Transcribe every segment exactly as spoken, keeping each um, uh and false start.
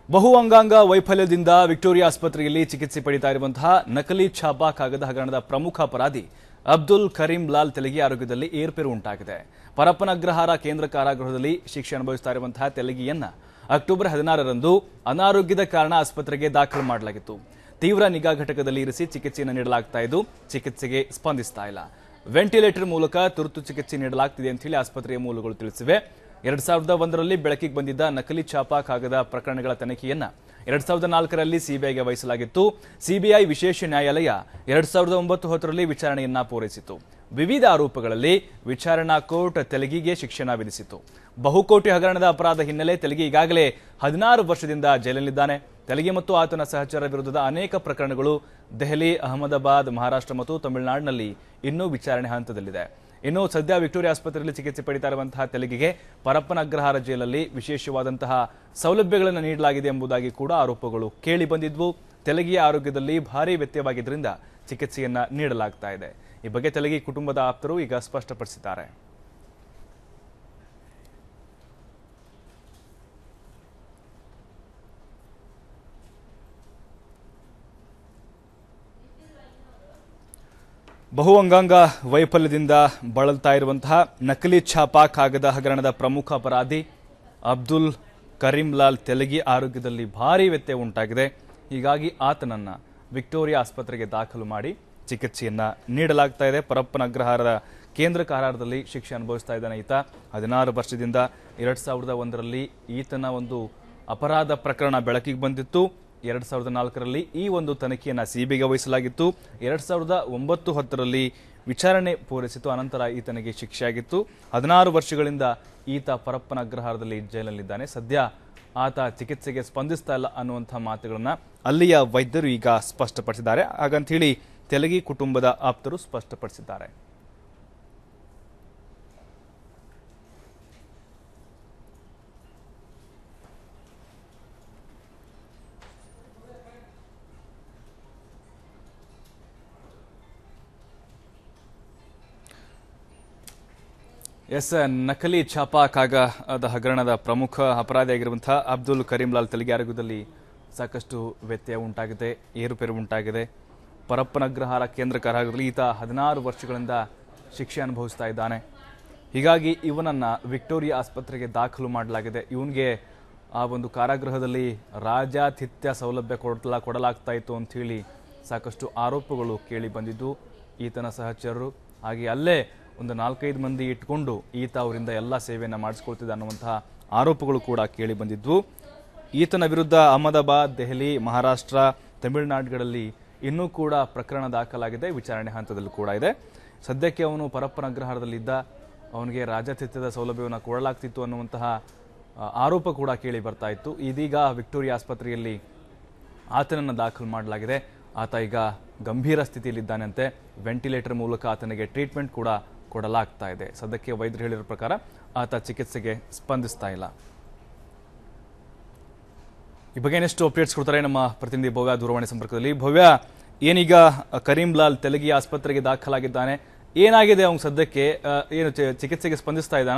ಬಹು ಅಂಗಾಂಗ ವೈಫಲ್ಯದಿಂದ ವಿಕ್ಟೋರಿಯಾ ಆಸ್ಪತ್ರೆಯಲ್ಲಿ ಚಿಕಿತ್ಸೆ ಪಡೆಯುತ್ತಾ ಇರುವಂತಹ ನಕಲಿ ಛಾಪಾ ಕಾಗದ ಹಗರಣದ ಪ್ರಮುಖ ಅಪರಾಧಿ ಅಬ್ದುಲ್ ಕರೀಂ ಲಾಲ್ ತೆಲಗಿ ಆರೋಗ್ಯದಲ್ಲಿ ಏರ್ಪೇರು ಉಂಟಾಗಿದೆ. ಪರಪ್ಪನಗ್ರಹಾರ ಕೇಂದ್ರ ಕಾರಾಗೃಹದಲ್ಲಿ ಶಿಕ್ಷೆ ಅನುಭವಿಸುತ್ತಾ ಇರುವಂತಹ ತೆಲಗಿಯನ್ನ ಅಕ್ಟೋಬರ್ ಹದಿನಾರರಂದು ಅನಾರೋಗ್ಯದ ಕಾರಣ ಆಸ್ಪತ್ರೆಗೆ ದಾಖಲು ಮಾಡಲಾಗಿತ್ತು. ತೀವ್ರ ನಿಗಾ ಘಟಕದಲ್ಲಿ ಇರಿಸಿ ಚಿಕಿತ್ಸೆಯನ್ನು ನೀಡಲಾಗ್ತಾ ಇದ್ದು ಚಿಕಿತ್ಸೆಗೆ ಸ್ಪಂದಿಸ್ತಾ ಇಲ್ಲ. ವೆಂಟಿಲೇಟರ್ ಮೂಲಕ ತುರ್ತು ಚಿಕಿತ್ಸೆ ನೀಡಲಾಗ್ತಿದೆ ಅಂತ ಹೇಳಿ ಆಸ್ಪತ್ರೆಯ ಮೂಲಗಳು ತಿಳಿಸಿವೆ. ಎರಡ್ ಸಾವಿರದ ಒಂದರಲ್ಲಿ ಬೆಳಕಿಗೆ ಬಂದಿದ್ದ ನಕಲಿ ಛಾಪಾ ಕಾಗದ ಪ್ರಕರಣಗಳ ತನಿಖೆಯನ್ನ ಎರಡ್ ಸಾವಿರದ ನಾಲ್ಕರಲ್ಲಿ ಸಿಬಿಐಗೆ ವಹಿಸಲಾಗಿತ್ತು. ಸಿಬಿಐ ವಿಶೇಷ ನ್ಯಾಯಾಲಯ ಎರಡ್ ಸಾವಿರದ ಒಂಬತ್ತು ಹತ್ತರಲ್ಲಿ ವಿಚಾರಣೆಯನ್ನ ಪೂರೈಸಿತು. ವಿವಿಧ ಆರೋಪಗಳಲ್ಲಿ ವಿಚಾರಣಾ ಕೋರ್ಟ್ ತೆಲಗಿಗೆ ಶಿಕ್ಷೆಯನ್ನು ವಿಧಿಸಿತು. ಬಹುಕೋಟಿ ಹಗರಣದ ಅಪರಾಧ ಹಿನ್ನೆಲೆ ತೆಲಗಿ ಈಗಾಗಲೇ ಹದಿನಾರು ವರ್ಷದಿಂದ ಜೈಲಿನಲ್ಲಿದ್ದಾನೆ. ತೆಲಗಿ ಮತ್ತು ಆತನ ಸಹಚರ ವಿರುದ್ಧದ ಅನೇಕ ಪ್ರಕರಣಗಳು ದೆಹಲಿ, ಅಹಮದಾಬಾದ್, ಮಹಾರಾಷ್ಟ್ರ ಮತ್ತು ತಮಿಳುನಾಡಿನಲ್ಲಿ ಇನ್ನೂ ವಿಚಾರಣೆ ಹಂತದಲ್ಲಿದೆ. ಇನ್ನು ಸದ್ಯ ವಿಕ್ಟೋರಿಯಾ ಆಸ್ಪತ್ರೆಯಲ್ಲಿ ಚಿಕಿತ್ಸೆ ಪಡೆಯುತ್ತಾ ಇರುವಂತಹ ತೆಲಗಿಗೆ ಪರಪ್ಪನಗ್ರಹಾರ ಜೈಲಲ್ಲಿ ವಿಶೇಷವಾದಂತಹ ಸೌಲಭ್ಯಗಳನ್ನು ನೀಡಲಾಗಿದೆ ಎಂಬುದಾಗಿ ಕೂಡ ಆರೋಪಗಳು ಕೇಳಿ ಬಂದಿದ್ವು. ತೆಲಗಿಯ ಆರೋಗ್ಯದಲ್ಲಿ ಭಾರೀ ವ್ಯತ್ಯಯವಾಗಿದ್ದರಿಂದ ಚಿಕಿತ್ಸೆಯನ್ನ ನೀಡಲಾಗ್ತಾ ಇದೆ. ಈ ಬಗ್ಗೆ ತೆಲಗಿ ಕುಟುಂಬದ ಆಪ್ತರು ಈಗ ಸ್ಪಷ್ಟಪಡಿಸಿದ್ದಾರೆ. ಬಹು ಅಂಗಾಂಗ ವೈಫಲ್ಯದಿಂದ ಬಳಲ್ತಾ ಇರುವಂತಹ ನಕಲಿ ಛಾಪಾ ಕಾಗದ ಹಗರಣದ ಪ್ರಮುಖ ಅಪರಾಧಿ ಅಬ್ದುಲ್ ಕರೀಂ ಲಾಲ್ ತೆಲಗಿ ಆರೋಗ್ಯದಲ್ಲಿ ಭಾರೀ ವ್ಯತ್ಯಯ ಉಂಟಾಗಿದೆ. ಹೀಗಾಗಿ ಆತನನ್ನ ವಿಕ್ಟೋರಿಯಾ ಆಸ್ಪತ್ರೆಗೆ ದಾಖಲು ಮಾಡಿ ಚಿಕಿತ್ಸೆಯನ್ನ ನೀಡಲಾಗ್ತಾ ಇದೆ. ಪರಪ್ಪನಗ್ರಹಾರದ ಕೇಂದ್ರ ಕಾರಾಗೃಹದಲ್ಲಿ ಶಿಕ್ಷೆ ಅನುಭವಿಸ್ತಾ ಇದ್ದಾನೆ ಈತ. ಹದಿನಾರು ವರ್ಷದಿಂದ ಎರಡ್ ಸಾವಿರದ ಒಂದರಲ್ಲಿ ಈತನ ಒಂದು ಅಪರಾಧ ಪ್ರಕರಣ ಬೆಳಕಿಗೆ ಬಂದಿತ್ತು. ಎರಡ್ ಸಾವಿರದ ನಾಲ್ಕರಲ್ಲಿ ಈ ಒಂದು ತನಿಖೆಯನ್ನ ಸಿಬಿಐಗೆ ವಹಿಸಲಾಗಿತ್ತು. ಎರಡ್ ಸಾವಿರದ ಒಂಬತ್ತು ಹತ್ತರಲ್ಲಿ ವಿಚಾರಣೆ ಪೂರೈಸಿತು. ಅನಂತರ ಈತನಿಗೆ ಶಿಕ್ಷೆಯಾಗಿತ್ತು. ಹದಿನಾರು ವರ್ಷಗಳಿಂದ ಈತ ಪರಪ್ಪನಗ್ರಹಾರದಲ್ಲಿ ಜೈಲಿನಲ್ಲಿದ್ದಾನೆ. ಸದ್ಯ ಆತ ಚಿಕಿತ್ಸೆಗೆ ಸ್ಪಂದಿಸ್ತಾ ಇಲ್ಲ ಅನ್ನುವಂಥ ಮಾತುಗಳನ್ನ ಅಲ್ಲಿಯ ವೈದ್ಯರು ಈಗ ಸ್ಪಷ್ಟಪಡಿಸಿದ್ದಾರೆ. ಹಾಗಂತ ಹೇಳಿ ತೆಲಗಿ ಕುಟುಂಬದ ಆಪ್ತರು ಸ್ಪಷ್ಟಪಡಿಸಿದ್ದಾರೆ. ಎಸ್ ನಕಲಿ ಛಾಪಾ ಕಾಗದ ಹಗರಣದ ಪ್ರಮುಖ ಅಪರಾಧಿಯಾಗಿರುವಂತಹ ಅಬ್ದುಲ್ ಕರೀಂ ಲಾಲ್ ತೆಲಗಿ ಆರೋಗ್ಯದಲ್ಲಿ ಸಾಕಷ್ಟು ವ್ಯತ್ಯಯ ಉಂಟಾಗಿದೆ, ಏರುಪೇರು ಉಂಟಾಗಿದೆ. ಪರಪ್ಪನಗ್ರಹಾರ ಕೇಂದ್ರ ಕಾರಾಗೃಹದಲ್ಲಿ ಈತ ಹದಿನಾರು ವರ್ಷಗಳಿಂದ ಶಿಕ್ಷೆ ಅನುಭವಿಸ್ತಾ ಇದ್ದಾನೆ. ಹೀಗಾಗಿ ಇವನನ್ನ ವಿಕ್ಟೋರಿಯಾ ಆಸ್ಪತ್ರೆಗೆ ದಾಖಲು ಮಾಡಲಾಗಿದೆ. ಇವನಿಗೆ ಆ ಒಂದು ಕಾರಾಗೃಹದಲ್ಲಿ ರಾಜಾತಿಥ್ಯ ಸೌಲಭ್ಯ ಕೊಡಲ ಕೊಡಲಾಗ್ತಾ ಇತ್ತು ಅಂತ ಹೇಳಿ ಸಾಕಷ್ಟು ಆರೋಪಗಳು ಕೇಳಿ ಬಂದಿದ್ದು. ಈತನ ಸಹಚರರು ಹಾಗೆ ಅಲ್ಲೇ ಒಂದು ನಾಲ್ಕೈದು ಮಂದಿ ಇಟ್ಕೊಂಡು ಈತ ಅವರಿಂದ ಎಲ್ಲ ಸೇವೆಯನ್ನು ಮಾಡಿಸ್ಕೊಳ್ತಿದ್ದ ಅನ್ನುವಂತಹ ಆರೋಪಗಳು ಕೂಡ ಕೇಳಿ ಬಂದಿದ್ವು. ಈತನ ವಿರುದ್ಧ ಅಹಮದಾಬಾದ್, ದೆಹಲಿ, ಮಹಾರಾಷ್ಟ್ರ, ತಮಿಳುನಾಡುಗಳಲ್ಲಿ ಇನ್ನೂ ಕೂಡ ಪ್ರಕರಣ ದಾಖಲಾಗಿದೆ. ವಿಚಾರಣೆ ಹಂತದಲ್ಲಿ ಕೂಡ ಇದೆ. ಸದ್ಯಕ್ಕೆ ಅವನು ಪರಪ್ಪನಗ್ರಹಾರದಲ್ಲಿದ್ದ, ಅವನಿಗೆ ರಾಜಾತಿಥ್ಯದ ಸೌಲಭ್ಯವನ್ನು ಕೊಡಲಾಗ್ತಿತ್ತು ಅನ್ನುವಂತಹ ಆರೋಪ ಕೂಡ ಕೇಳಿ ಬರ್ತಾ ಇತ್ತು. ಇದೀಗ ವಿಕ್ಟೋರಿಯಾ ಆಸ್ಪತ್ರೆಯಲ್ಲಿ ಆತನನ್ನು ದಾಖಲು ಮಾಡಲಾಗಿದೆ. ಆತ ಈಗ ಗಂಭೀರ ಸ್ಥಿತಿಯಲ್ಲಿದ್ದಾನಂತೆ. ವೆಂಟಿಲೇಟರ್ ಮೂಲಕ ಆತನಿಗೆ ಟ್ರೀಟ್ಮೆಂಟ್ ಕೂಡ ಕೊಡಲಾಗ್ತಾ ಇದೆ. ಸದ್ಯಕ್ಕೆ ವೈದ್ಯರು ಹೇಳಿರೋ ಪ್ರಕಾರ ಆತ ಚಿಕಿತ್ಸೆಗೆ ಸ್ಪಂದಿಸ್ತಾ ಇಲ್ಲ. ಈ ಬಗ್ಗೆ ಇನ್ನಷ್ಟು ಅಪ್ಡೇಟ್ಸ್ ಕೊಡ್ತಾರೆ ನಮ್ಮ ಪ್ರತಿನಿಧಿ ಭವ್ಯ ದೂರವಾಣಿ ಸಂಪರ್ಕದಲ್ಲಿ. ಭವ್ಯ, ಏನೀಗ ಕರೀಂ ಲಾಲ್ ತೆಲಗಿ ಆಸ್ಪತ್ರೆಗೆ ದಾಖಲಾಗಿದ್ದಾನೆ, ಏನಾಗಿದೆ ಅವನು ಸದ್ಯಕ್ಕೆ? ಏನು ಚಿಕಿತ್ಸೆಗೆ ಸ್ಪಂದಿಸ್ತಾ ಇದ್ದಾನ?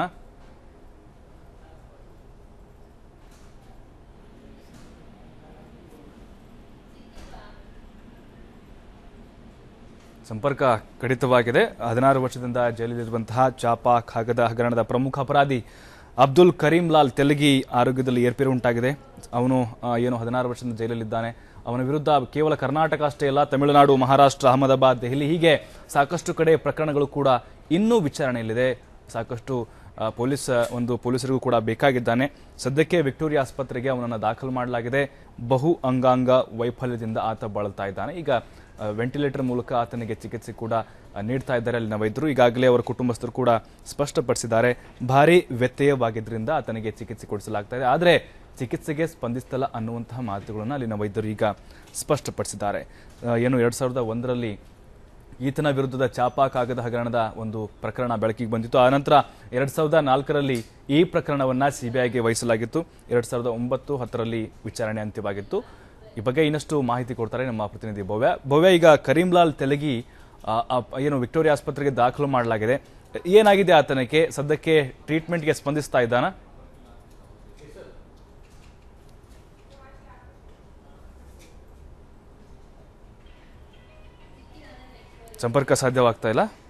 ಸಂಪರ್ಕ ಕಡಿತವಾಗಿದೆ. ಹದಿನಾರು ವರ್ಷದಿಂದ ಜೈಲಿನಲ್ಲಿರುವಂತಹ ಛಾಪಾ ಕಾಗದ ಹಗರಣದ ಪ್ರಮುಖ ಅಪರಾಧಿ ಅಬ್ದುಲ್ ಕರೀಂ ಲಾಲ್ ತೆಲಗಿ ಆರೋಗ್ಯದಲ್ಲಿ ಏರ್ಪೇರು ಉಂಟಾಗಿದೆ. ಅವನು ಏನು ಹದಿನಾರು ವರ್ಷದಿಂದ ಜೈಲಲ್ಲಿದ್ದಾನೆ. ಅವನ ವಿರುದ್ಧ ಕೇವಲ ಕರ್ನಾಟಕ ಅಷ್ಟೇ ಅಲ್ಲ, ತಮಿಳುನಾಡು, ಮಹಾರಾಷ್ಟ್ರ, ಅಹಮದಾಬಾದ್, ದೆಹಲಿ ಹೀಗೆ ಸಾಕಷ್ಟು ಕಡೆ ಪ್ರಕರಣಗಳು ಕೂಡ ಇನ್ನೂ ವಿಚಾರಣೆಯಲ್ಲಿದೆ. ಸಾಕಷ್ಟು ಪೊಲೀಸ್ ಒಂದು ಪೊಲೀಸರಿಗೂ ಕೂಡ ಬೇಕಾಗಿದ್ದಾನೆ. ಸದ್ಯಕ್ಕೆ ವಿಕ್ಟೋರಿಯಾ ಆಸ್ಪತ್ರೆಗೆ ಅವನನ್ನು ದಾಖಲು ಮಾಡಲಾಗಿದೆ. ಬಹು ಅಂಗಾಂಗ ವೈಫಲ್ಯದಿಂದ ಆತ ಬಳಲ್ತಾ ಇದ್ದಾನೆ. ಈಗ ವೆಂಟಿಲೇಟರ್ ಮೂಲಕ ಆತನಿಗೆ ಚಿಕಿತ್ಸೆ ಕೂಡ ನೀಡ್ತಾ ಇದ್ದಾರೆ ಅಲ್ಲಿನ ವೈದ್ಯರು. ಈಗಾಗಲೇ ಅವರ ಕುಟುಂಬಸ್ಥರು ಕೂಡ ಸ್ಪಷ್ಟಪಡಿಸಿದ್ದಾರೆ, ಭಾರಿ ವ್ಯತ್ಯಯವಾಗಿದ್ದರಿಂದ ಆತನಿಗೆ ಚಿಕಿತ್ಸೆ ಕೊಡಿಸಲಾಗ್ತಾ ಇದೆ. ಆದರೆ ಚಿಕಿತ್ಸೆಗೆ ಸ್ಪಂದಿಸ್ತಲ್ಲ ಅನ್ನುವಂತಹ ಮಾತುಗಳನ್ನು ಅಲ್ಲಿನ ವೈದ್ಯರು ಈಗ ಸ್ಪಷ್ಟಪಡಿಸಿದ್ದಾರೆ. ಏನು ಎರಡ್ ಸಾವಿರದ ಒಂದರಲ್ಲಿ ಈತನ ವಿರುದ್ಧದ ಛಾಪಾ ಕಾಗದ ಹಗರಣದ ಒಂದು ಪ್ರಕರಣ ಬೆಳಕಿಗೆ ಬಂದಿತ್ತು. ಆನಂತರ ಎರಡ್ ಸಾವಿರದ ನಾಲ್ಕರಲ್ಲಿ ಈ ಪ್ರಕರಣವನ್ನ ಸಿಬಿಐಗೆ ವಹಿಸಲಾಗಿತ್ತು. ಎರಡ್ ಸಾವಿರದ ಒಂಬತ್ತು ಹತ್ತರಲ್ಲಿ ವಿಚಾರಣೆ ಅಂತ್ಯವಾಗಿತ್ತು. ಈ ಬಗ್ಗೆ ಇನ್ನಷ್ಟು ಮಾಹಿತಿ ಕೊಡ್ತಾರೆ ನಮ್ಮ ಪ್ರತಿನಿಧಿ ಭವ್ಯ. ಭವ್ಯ, ಈಗ ಕರೀಂ ಲಾಲ್ ತೆಲಗಿ ಏನು ವಿಕ್ಟೋರಿಯಾ ಆಸ್ಪತ್ರೆಗೆ ದಾಖಲು ಮಾಡಲಾಗಿದೆ, ಏನಾಗಿದೆ ಆತನಿಗೆ? ಸದ್ಯಕ್ಕೆ ಟ್ರೀಟ್ಮೆಂಟ್ಗೆ ಸ್ಪಂದಿಸ್ತಾ ಇದ್ದಾನಾ? ಸಂಪರ್ಕ ಸಾಧ್ಯವಾಗ್ತಾ ಇಲ್ಲ.